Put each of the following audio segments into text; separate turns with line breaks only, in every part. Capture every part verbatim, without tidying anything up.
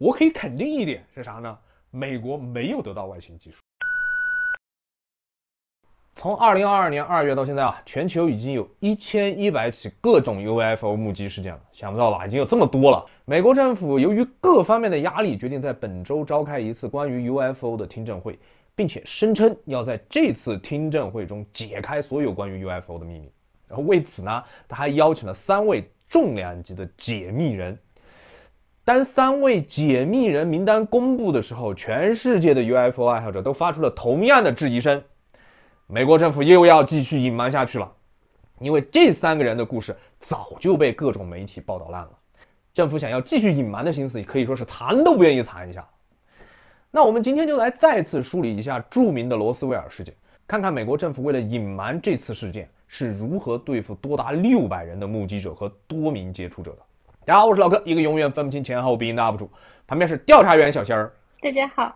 我可以肯定一点是啥呢？美国没有得到外星技术。从二零二二年二月到现在啊，全球已经有一千一百起各种 U F O 目击事件了，想不到吧？已经有这么多了。美国政府由于各方面的压力，决定在本周召开一次关于 U F O 的听证会，并且声称要在这次听证会中解开所有关于 U F O 的秘密。然后为此呢，他还邀请了三位重量级的解密人。当三位解密人名单公布的时候，全世界的 U F O 爱好者都发出了同样的质疑声。美国政府又要继续隐瞒下去了，因为这三个人的故事早就被各种媒体报道烂了。政府想要继续隐瞒的心思可以说是残都不愿意残一下。那我们今天就来再次梳理一下著名的罗斯威尔事件，看看美国政府为了隐瞒这次事件是如何对付多达六百人的目击者和多名接触者的。大家好，我是老哥，一个永远分不清前后鼻音的 U P 主，旁边是调查员小仙儿。
大家好。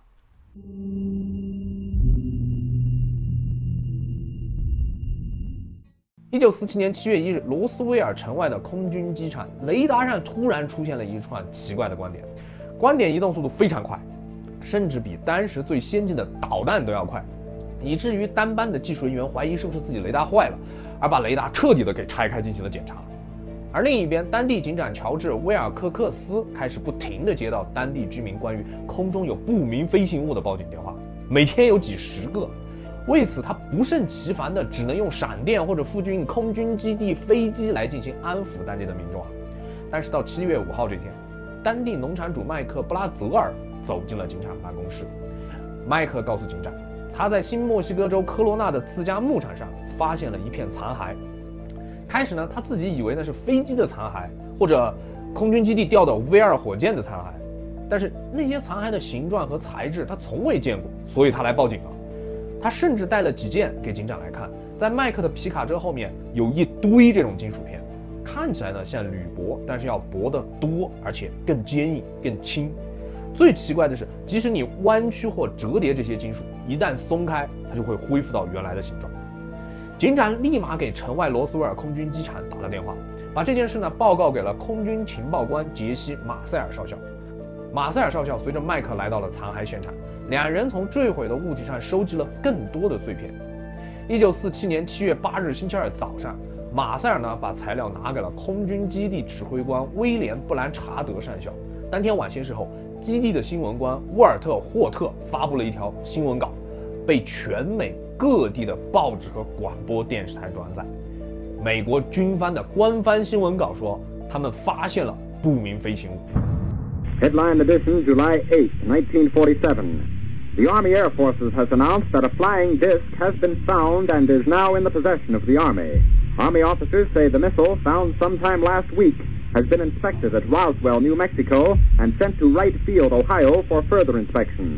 一九四七年七月一日，罗斯威尔城外的空军机场雷达上突然出现了一串奇怪的光点，光点移动速度非常快，甚至比当时最先进的导弹都要快，以至于当班的技术人员怀疑是不是自己雷达坏了，而把雷达彻底的给拆开进行了检查。而另一边，当地警长乔治·威尔科克斯开始不停地接到当地居民关于空中有不明飞行物的报警电话，每天有几十个。为此，他不胜其烦的只能用闪电或者附近空军基地飞机来进行安抚当地的民众啊。但是到七月五号这天，当地农场主麦克·布拉泽尔走进了警察办公室。麦克告诉警长，他在新墨西哥州科罗纳的自家牧场上发现了一片残骸。开始呢，他自己以为那是飞机的残骸，或者空军基地掉的 V 二 火箭的残骸，但是那些残骸的形状和材质他从未见过，所以他来报警了。他甚至带了几件给警长来看，在麦克的皮卡车后面有一堆这种金属片，看起来呢像铝箔，但是要薄得多，而且更坚硬、更轻。最奇怪的是，即使你弯曲或折叠这些金属，一旦松开，它就会恢复到原来的形状。警长立马给城外罗斯威尔空军机场打了电话，把这件事呢报告给了空军情报官杰西·马塞尔少校。马塞尔少校随着麦克来到了残骸现场，两人从坠毁的物体上收集了更多的碎片。一九四七年七月八日星期二早上，马塞尔呢把材料拿给了空军基地指挥官威廉·布兰查德上校。当天晚些时候，基地的新闻官沃尔特·霍特发布了一条新闻稿，被全美各地的报纸和广播电视台转载。美国军方的官方新闻稿说，他们发现了不明飞行物。
Headline edition, July eighth, nineteen forty-seven. The Army Air Forces has announced that a flying disc has been found and is now in the possession of the Army. Army officers say the missile, found sometime last week, has been inspected at Roswell, New Mexico, and sent to Wright Field, Ohio, for further inspection.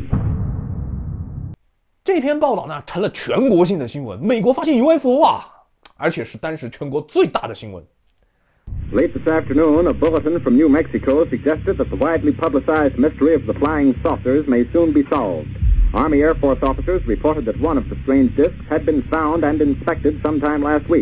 这篇报道呢，成了全国性的新闻。美国发现 U F O 啊，而且是当时全国最大的新闻。
Late this afternoon, a bulletin from New Mexico suggested that the widely publicized mystery of the flying saucers may soon be solved. Army Air Force officers reported that one of the strange discs had been found and inspected sometime last week.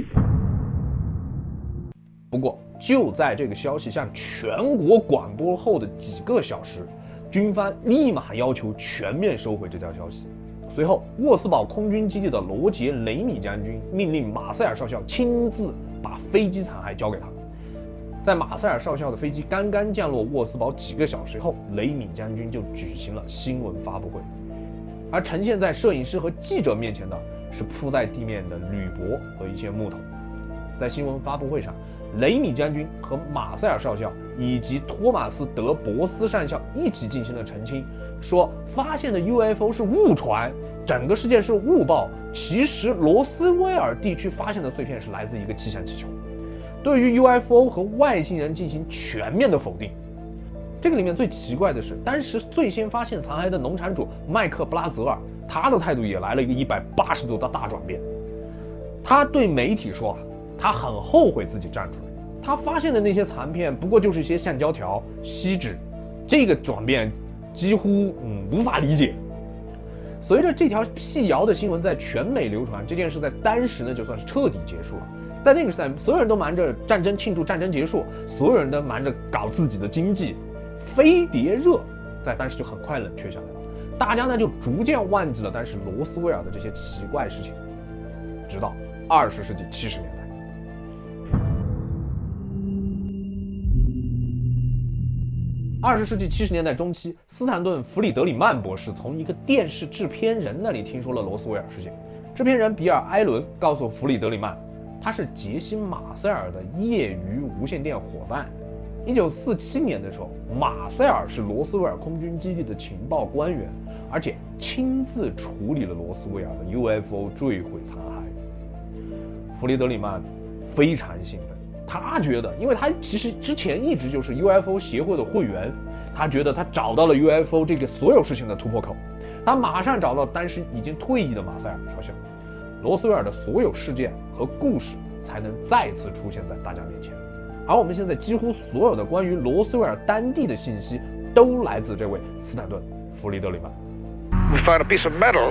不过，就在这个消息向全国广播后的几个小时，军方立马要求全面收回这条消息。随后，沃斯堡空军基地的罗杰·雷米将军命令马塞尔少校亲自把飞机残骸交给他。在马塞尔少校的飞机刚刚降落沃斯堡几个小时后，雷米将军就举行了新闻发布会，而呈现在摄影师和记者面前的是铺在地面的铝箔和一些木头。在新闻发布会上，雷米将军和马塞尔少校以及托马斯·德博斯上校一起进行了澄清，说发现的 U F O 是误传，整个事件是误报，其实罗斯威尔地区发现的碎片是来自一个气象气球。对于 U F O 和外星人进行全面的否定。这个里面最奇怪的是，当时最先发现残骸的农场主麦克·布拉泽尔，他的态度也来了一个一百八十度的大转变。他对媒体说啊，他很后悔自己站出来，他发现的那些残片不过就是一些橡胶条、锡纸，这个转变几乎嗯无法理解。随着这条辟谣的新闻在全美流传，这件事在当时呢就算是彻底结束了。在那个时代，所有人都忙着战争庆祝战争结束，所有人都忙着搞自己的经济。飞碟热在当时就很快冷却下来了。大家呢就逐渐忘记了当时罗斯威尔的这些奇怪事情，直到二十世纪七十年代。二十世纪七十年代中期，斯坦顿·弗里德里曼博士从一个电视制片人那里听说了罗斯威尔事件。制片人比尔·埃伦告诉弗里德里曼，他是杰西·马塞尔的业余无线电伙伴。一九四七年的时候，马塞尔是罗斯威尔空军基地的情报官员，而且亲自处理了罗斯威尔的 U F O 坠毁残骸。弗里德里曼非常兴奋。他觉得，因为他其实之前一直就是 U F O 协会的会员，他觉得他找到了 U F O 这个所有事情的突破口。他马上找到当时已经退役的马塞尔少校，罗斯威尔的所有事件和故事才能再次出现在大家面前。而我们现在几乎所有的关于罗斯威尔当地的信息，都来自这位斯坦顿·弗里德里曼。
We found a piece of metal,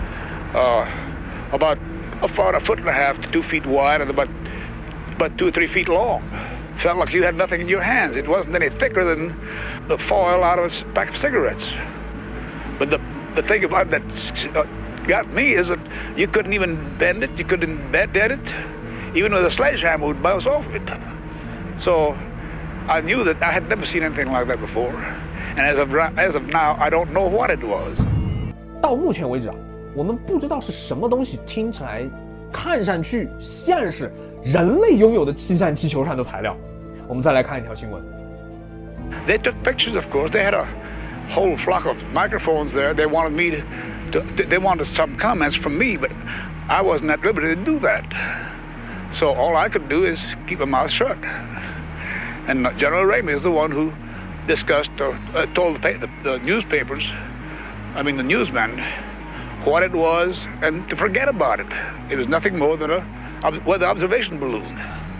uh, about about a foot and a half to two feet wide and about about two or three feet long. Felt like you had nothing in your hands. It wasn't any thicker than the foil out of a pack of cigarettes. But the the thing about that uh, got me is that you couldn't even bend it. You couldn't bend it. Even with a sledgehammer would bounce off it. So I knew that I had never seen anything like that before. And as of as of now, I don't know what it was.
到目前为止啊，我们不知道是什么东西，听起来、看上去像是人类拥有的气象气球上的材料。我们再来看一条新闻。
They took pictures, of course. They had a whole flock of microphones there. They wanted me to, to they wanted some comments from me, but I wasn't at liberty to do that. So all I could do is keep my mouth shut. And General Ramey is the one who discussed or uh, told the, the, the newspapers, I mean the newsmen, what it was and to forget about it. It was nothing more than a weather observation balloon.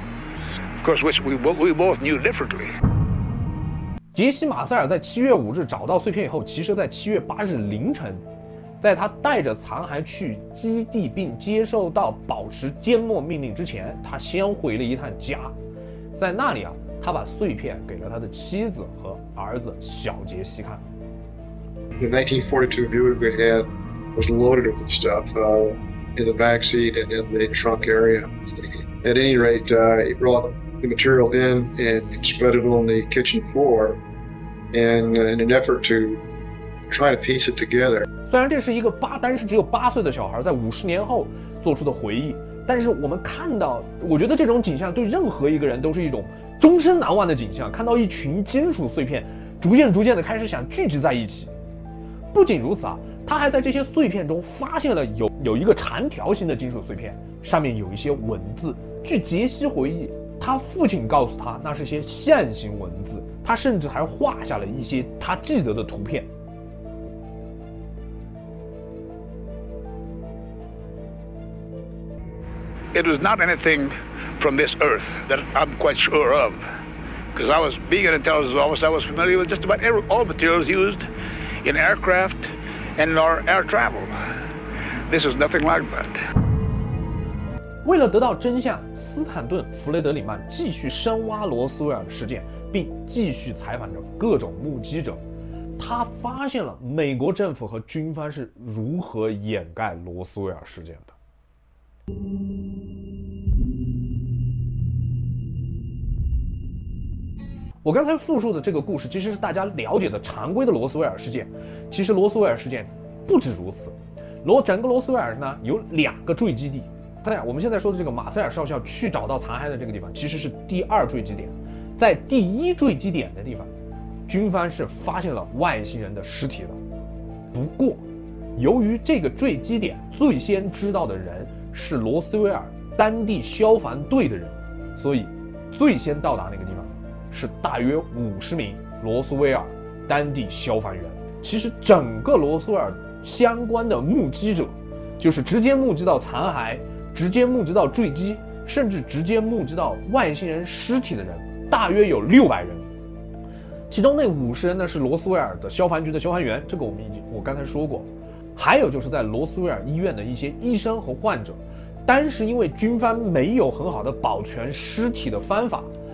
Of course, which we, we both knew differently.
杰西·马塞尔在七月五日找到碎片以后，其实在七月八日凌晨，在他带着残骸去基地并接受到保持缄默命令之前，他先回了一趟家。在那里啊，他把碎片给了他的妻子和儿子小杰西看。
The nineteen forty-two Buick we had was loaded with stuff uh, in the back seat and in the trunk area. At any rate, uh, he brought the material in and spread it on the kitchen floor, and uh, in an effort to try to piece it together.
虽然这是一个八当时只有八岁的小孩在五十年后做出的回忆，但是我们看到，我觉得这种景象对任何一个人都是一种终身难忘的景象。看到一群金属碎片逐渐逐渐的开始想聚集在一起。不仅如此啊，他还在这些碎片中发现了有有一个长条形的金属碎片，上面有一些文字。据杰西回忆，他父亲告诉他那是些象形文字，他甚至还画下了一些他记得的图片。
It was not anything from this earth that I'm quite sure of, because I was, being an intelligence officer, I was familiar with just about every, all materials used in aircraft and in our air travel. This is nothing like that.
为了得到真相，斯坦顿·弗雷德里曼继续深挖罗斯威尔的事件，并继续采访着各种目击者。他发现了美国政府和军方是如何掩盖罗斯威尔事件的。我刚才复述的这个故事，其实是大家了解的常规的罗斯威尔事件。其实罗斯威尔事件不止如此，罗整个罗斯威尔呢有两个坠机地。在我们现在说的这个马塞尔少校去找到残骸的这个地方，其实是第二坠机点。在第一坠机点的地方，军方是发现了外星人的尸体的。不过，由于这个坠机点最先知道的人是罗斯威尔当地消防队的人，所以最先到达那个地方是大约五十名罗斯威尔当地消防员。其实整个罗斯威尔相关的目击者，就是直接目击到残骸、直接目击到坠机，甚至直接目击到外星人尸体的人，大约有六百人。其中那五十人呢是罗斯威尔的消防局的消防员，这个我们已经我刚才说过。还有就是在罗斯威尔医院的一些医生和患者，当时因为军方没有很好的保全尸体的方法，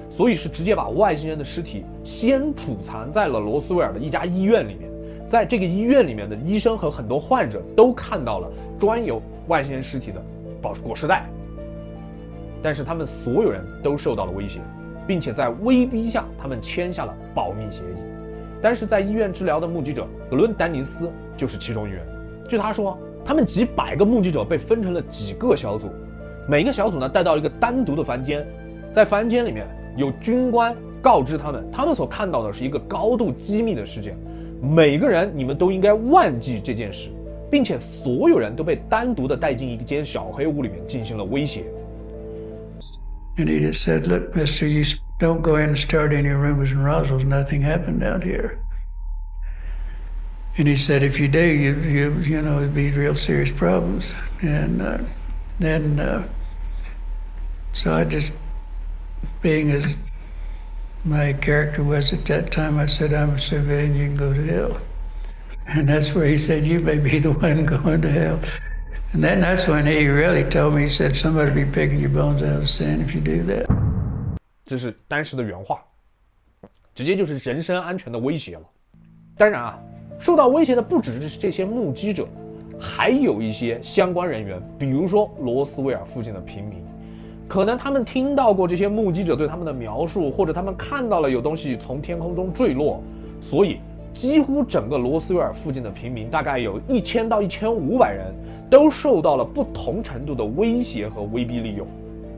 所以是直接把外星人的尸体先储藏在了罗斯威尔的一家医院里面。在这个医院里面的医生和很多患者都看到了装有外星人尸体的保裹尸袋，但是他们所有人都受到了威胁，并且在威逼下，他们签下了保密协议。但是在医院治疗的目击者格伦·丹尼斯就是其中一员。据他说，他们几百个目击者被分成了几个小组，每个小组呢带到一个单独的房间，在房间里面有军官告知他们，他们所看到的是一个高度机密的事件，每个人你们都应该忘记这件事，并且所有人都被单独的带进一间小黑屋里面进行了威胁。
And he just said, "Look, Mister, you don't go in and start any rumors and Roswell's. Nothing happened out here." And he said, "If you do, you you you know it'd be real serious problems." And uh, then, uh, so I just, being as my character was at that time, I said, "I'm a civilian. You can go to hell." And that's where he said, "You may be the one going to hell." And then that's when he really told me, he said, "Somebody be picking your bones out of the sand if you do that."
这是当时的原话，直接就是人身安全的威胁了。当然啊，受到威胁的不只是这些目击者，还有一些相关人员，比如说罗斯威尔附近的平民，可能他们听到过这些目击者对他们的描述，或者他们看到了有东西从天空中坠落，所以几乎整个罗斯威尔附近的平民，大概有一千到一千五百人，都受到了不同程度的威胁和威逼利诱。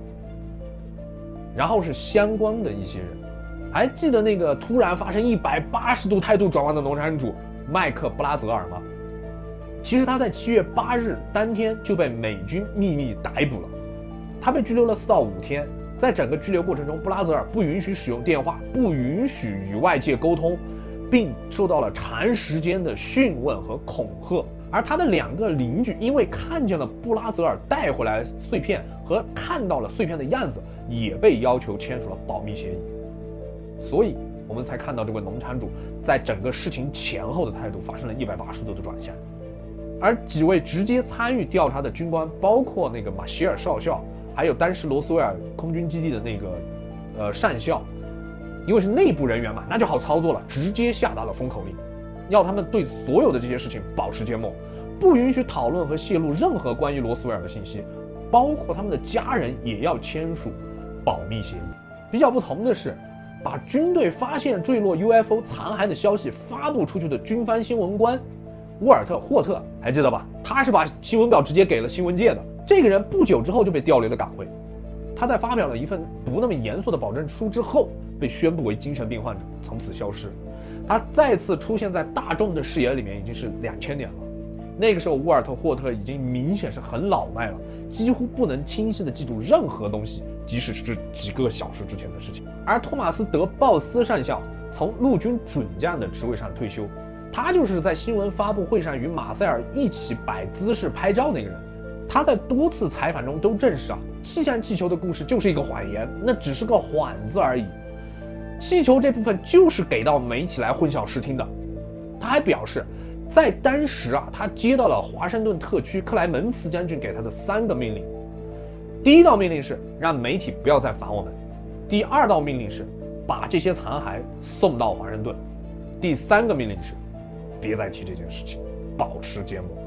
然后是相关的一些人，还记得那个突然发生一百八十度态度转弯的农场主麦克布拉泽尔吗？其实他在七月八日当天就被美军秘密逮捕了，他被拘留了四到五天。在整个拘留过程中，布拉泽尔不允许使用电话，不允许与外界沟通，并受到了长时间的讯问和恐吓。而他的两个邻居因为看见了布拉泽尔带回来碎片和看到了碎片的样子，也被要求签署了保密协议。所以我们才看到这位农场主在整个事情前后的态度发生了一百八十度的转向。而几位直接参与调查的军官，包括那个马歇尔少校，还有当时罗斯威尔空军基地的那个呃上校，因为是内部人员嘛，那就好操作了，直接下达了封口令，要他们对所有的这些事情保持缄默，不允许讨论和泄露任何关于罗斯威尔的信息，包括他们的家人也要签署保密协议。比较不同的是，把军队发现坠落 U F O 残骸的消息发布出去的军方新闻官沃尔特·霍特，还记得吧？他是把新闻稿直接给了新闻界的。这个人不久之后就被调离了岗位。他在发表了一份不那么严肃的保证书之后，被宣布为精神病患者，从此消失。他再次出现在大众的视野里面已经是两千年了。那个时候，沃尔特·霍特已经明显是很老迈了，几乎不能清晰地记住任何东西，即使是几个小时之前的事情。而托马斯·德鲍斯上校从陆军准将的职位上退休，他就是在新闻发布会上与马塞尔一起摆姿势拍照那个人。他在多次采访中都证实啊，气象气球的故事就是一个谎言，那只是个幌子而已。气球这部分就是给到媒体来混淆视听的。他还表示，在当时啊，他接到了华盛顿特区克莱门茨将军给他的三个命令。第一道命令是让媒体不要再烦我们，第二道命令是把这些残骸送到华盛顿，第三个命令是别再提这件事情，保持缄默。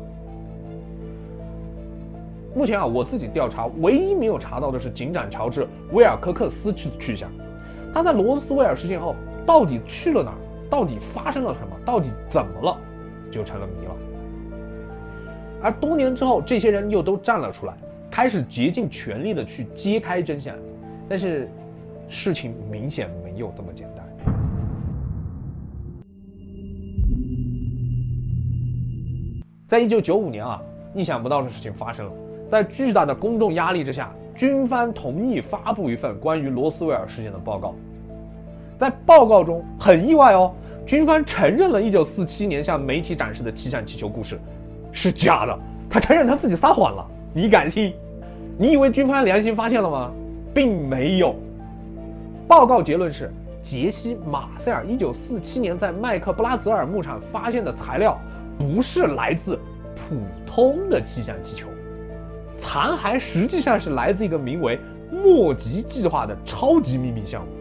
目前啊，我自己调查唯一没有查到的是警长乔治·威尔科克斯去的去向。他在罗斯威尔事件后到底去了哪儿？到底发生了什么？到底怎么了？就成了谜了。而多年之后，这些人又都站了出来，开始竭尽全力的去揭开真相。但是，事情明显没有这么简单。在一九九五年啊，意想不到的事情发生了。在巨大的公众压力之下，军方同意发布一份关于罗斯威尔事件的报告。在报告中，很意外哦，军方承认了一九四七年向媒体展示的气象气球故事是假的，他承认他自己撒谎了。你敢信？你以为军方良心发现了吗？并没有。报告结论是，杰西·马塞尔一九四七年在麦克布拉泽尔牧场发现的材料不是来自普通的气象气球，残骸实际上是来自一个名为莫吉计划的超级秘密项目。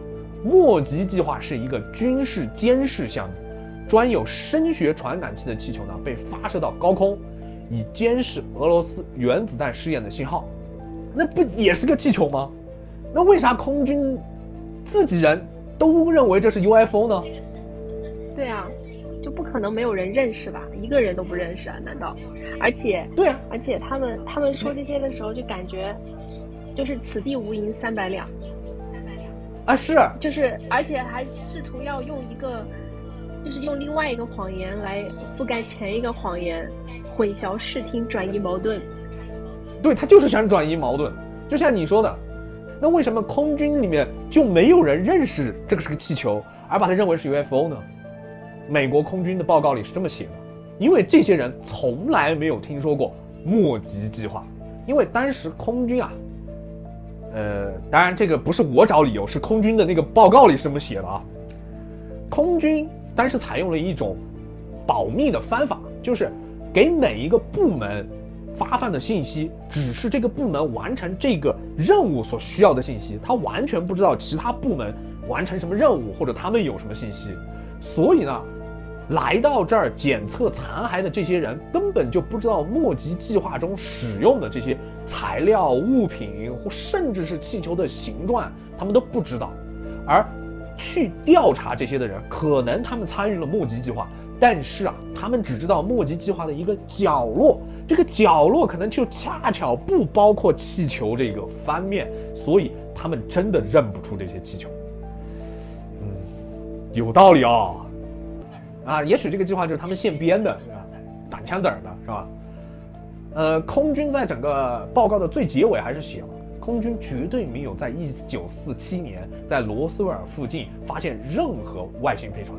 莫吉计划是一个军事监视项目，专有声学传感器的气球呢被发射到高空，以监视俄罗斯原子弹试验的信号。那不也是个气球吗？那为啥空军自己人都认为这是 U F O 呢？
对啊，就不可能没有人认识吧？一个人都不认识啊？难道？而且，
对啊，
而且他们他们说这些的时候，就感觉就是此地无银三百两。
啊，是，
就是而且还试图要用一个，就是用另外一个谎言来覆盖前一个谎言，混淆视听，转移矛盾。
对，他就是想转移矛盾，就像你说的，那为什么空军里面就没有人认识这个是个气球，而把它认为是 U F O 呢？美国空军的报告里是这么写的，因为这些人从来没有听说过莫吉计划，因为当时空军啊。呃，当然这个不是我找理由，是空军的那个报告里是这么写的啊。空军当时采用了一种保密的方法，就是给每一个部门发放的信息只是这个部门完成这个任务所需要的信息，他完全不知道其他部门完成什么任务或者他们有什么信息。所以呢，来到这儿检测残骸的这些人根本就不知道莫吉计划中使用的这些材料、物品或甚至是气球的形状，他们都不知道。而去调查这些的人，可能他们参与了莫吉计划，但是啊，他们只知道莫吉计划的一个角落，这个角落可能就恰巧不包括气球这个方面，所以他们真的认不出这些气球。嗯，有道理哦。啊，也许这个计划就是他们现编的，打枪子儿的是吧？呃，空军在整个报告的最结尾还是写了，空军绝对没有在一九四七年在罗斯威尔附近发现任何外星飞船。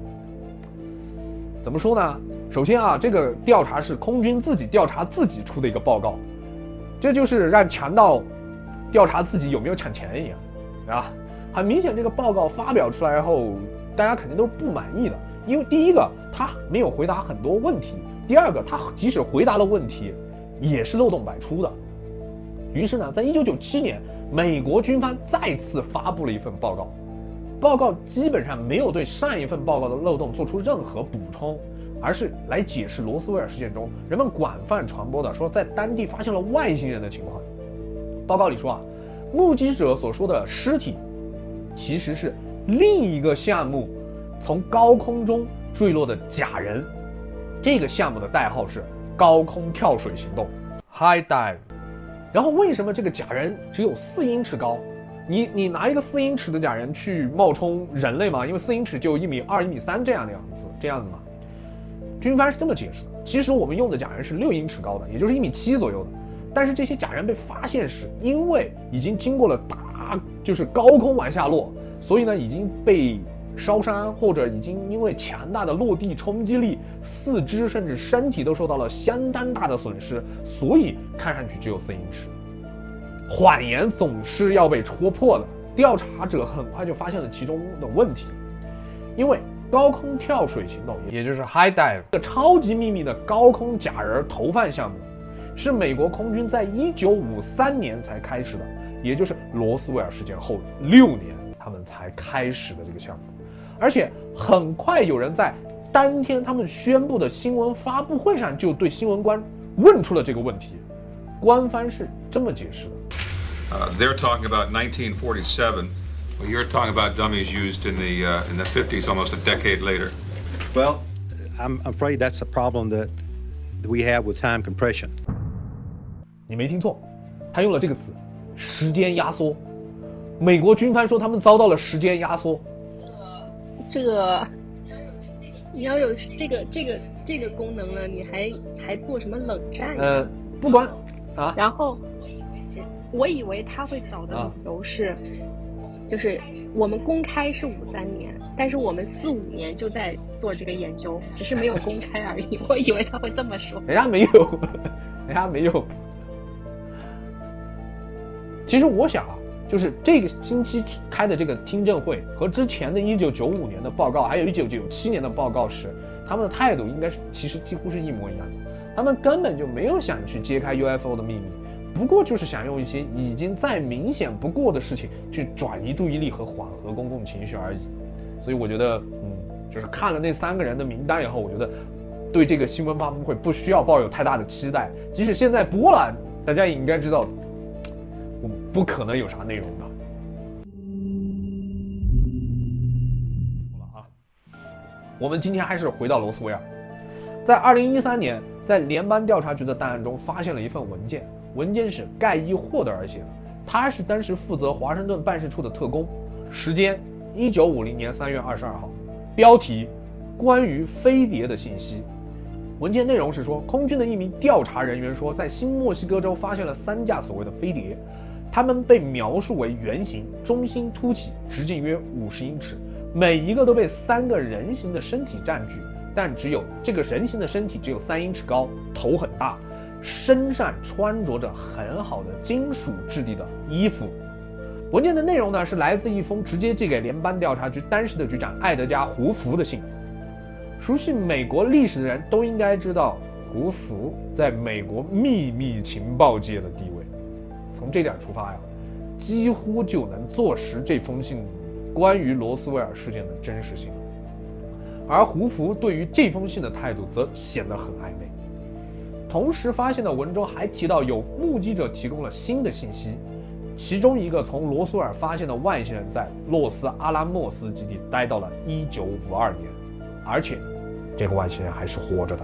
怎么说呢？首先啊，这个调查是空军自己调查自己出的一个报告，这就是让强盗调查自己有没有抢钱一样，啊，很明显这个报告发表出来后，大家肯定都是不满意的。因为第一个，他没有回答很多问题；第二个，他即使回答了问题，也是漏洞百出的。于是呢，在一九九七年，美国军方再次发布了一份报告，报告基本上没有对上一份报告的漏洞做出任何补充，而是来解释罗斯威尔事件中人们广泛传播的说在当地发现了外星人的情况。报告里说啊，目击者所说的尸体，其实是另一个项目从高空中坠落的假人，这个项目的代号是高空跳水行动 （High Dive）。然后为什么这个假人只有四英尺高？你你拿一个四英尺的假人去冒充人类吗？因为四英尺就一米二、一米三这样的样子，这样子嘛。军方是这么解释的：其实我们用的假人是六英尺高的，也就是一米七左右的。但是这些假人被发现时，因为已经经过了大就是高空往下落，所以呢已经被烧伤，或者已经因为强大的落地冲击力，四肢甚至身体都受到了相当大的损失，所以看上去只有四英尺。谎言总是要被戳破的，调查者很快就发现了其中的问题，因为高空跳水行动，也就是 High Dive 这个超级秘密的高空假人投放项目，是美国空军在一九五三年才开始的，也就是罗斯威尔事件后六年，他们才开始的这个项目。而且很快有人在当天他们宣布的新闻发布会上就对新闻官问出了这个问题。官方是这么解释的。
Uh, they're talking about nineteen forty-seven. Well, you're talking about dummies used in the uh, in the fifties, almost a decade later.
Well, I'm afraid that's a problem that we have with time compression.
你没听错，他用了这个词，时间压缩。美国军方说他们遭到了时间压缩。
这个你要有这个这个这个功能了，你还还做什么冷战？
呃，不管啊。
然后我以为他会找的理由是，啊、就是我们公开是五三年，但是我们四五年就在做这个研究，只是没有公开而已。我以为他会这么说。
人家没有，人家没有。其实我想啊。就是这个星期开的这个听证会和之前的一九九五年的报告，还有一九九七年的报告时，他们的态度应该是其实几乎是一模一样的。他们根本就没有想去揭开 U F O 的秘密， 不过就是想用一些已经再明显不过的事情去转移注意力和缓和公共情绪而已。所以我觉得，嗯，就是看了那三个人的名单以后，我觉得对这个新闻发布会不需要抱有太大的期待。即使现在播了，大家也应该知道，我不可能有啥内容的。我们今天还是回到罗斯威尔，在二零一三年，在联邦调查局的档案中发现了一份文件，文件是盖伊·霍德尔写的，他是当时负责华盛顿办事处的特工，时间一九五零年三月二十二号，标题关于飞碟的信息。文件内容是说，空军的一名调查人员说，在新墨西哥州发现了三架所谓的飞碟，它们被描述为圆形，中心凸起，直径约五十英尺。每一个都被三个人形的身体占据，但只有这个人形的身体只有三英尺高，头很大，身上穿着着很好的金属质地的衣服。文件的内容呢，是来自一封直接寄给联邦调查局当时的局长艾德加·胡佛的信。熟悉美国历史的人都应该知道，胡佛在美国秘密情报界的地位。从这点出发呀，几乎就能坐实这封信关于罗斯威尔事件的真实性，而胡佛对于这封信的态度则显得很暧昧。同时发现的文中还提到有目击者提供了新的信息，其中一个从罗斯威尔发现的外星人在洛斯阿拉莫斯基地待到了一九五二年，而且这个外星人还是活着的。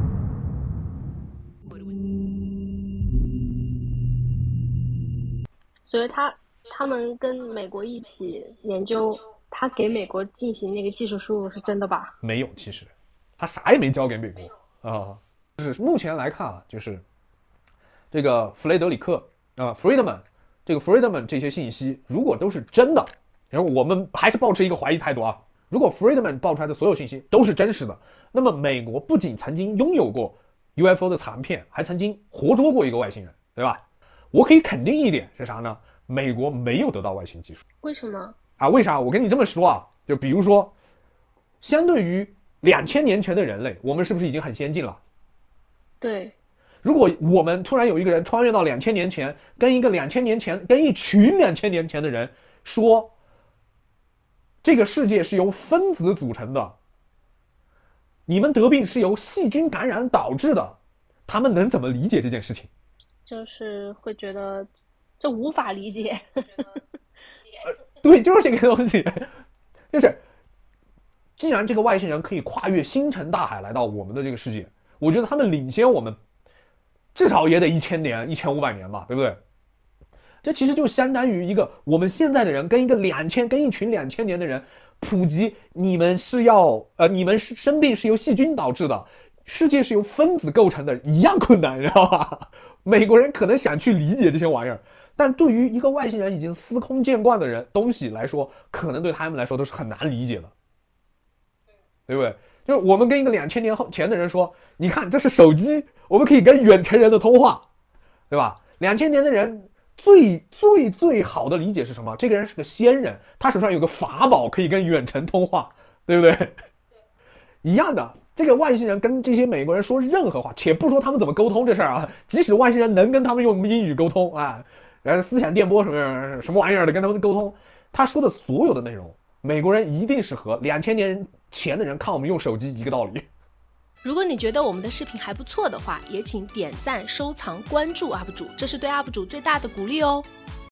所以他他们跟美国一起研究，他给美国进行那个技术输入是真的吧？
没有，其实他啥也没交给美国啊、呃。就是目前来看啊，就是这个弗雷德里克啊、呃、，Friedman， 这个 Friedman 这些信息如果都是真的，然后我们还是抱持一个怀疑态度啊。如果 Friedman 爆出来的所有信息都是真实的，那么美国不仅曾经拥有过 U F O 的残片，还曾经活捉过一个外星人，对吧？我可以肯定一点是啥呢？美国没有得到外星技术。
为什么
啊？为啥？我跟你这么说啊，就比如说，相对于两千年前的人类，我们是不是已经很先进了？
对。
如果我们突然有一个人穿越到两千年前，跟一个两千年前，跟一群两千年前的人说，这个世界是由分子组成的，你们得病是由细菌感染导致的，他们能怎么理解这件事情？
就是会觉得这无法理解。
对，就是这个东西，就是既然这个外星人可以跨越星辰大海来到我们的这个世界，我觉得他们领先我们至少也得一千年、一千五百年吧，对不对？这其实就相当于一个我们现在的人跟一个两千、跟一群两千年的人普及，你们是要呃，你们是生病是由细菌导致的，世界是由分子构成的，一样困难，知道吧？美国人可能想去理解这些玩意儿，但对于一个外星人已经司空见惯的人东西来说，可能对他们来说都是很难理解的，对不对？就是我们跟一个两千年后前的人说，你看这是手机，我们可以跟远程人的通话，对吧？两千年的人最最最好的理解是什么？这个人是个仙人，他手上有个法宝可以跟远程通话，对不对？一样的。这个外星人跟这些美国人说任何话，且不说他们怎么沟通这事儿啊，即使外星人能跟他们用英语沟通啊，然后思想电波什么什么玩意儿的跟他们沟通，他说的所有的内容，美国人一定是和两千年前的人看我们用手机一个道理。
如果你觉得我们的视频还不错的话，也请点赞、收藏、关注 U P 主，这是对 U P 主最大的鼓励哦。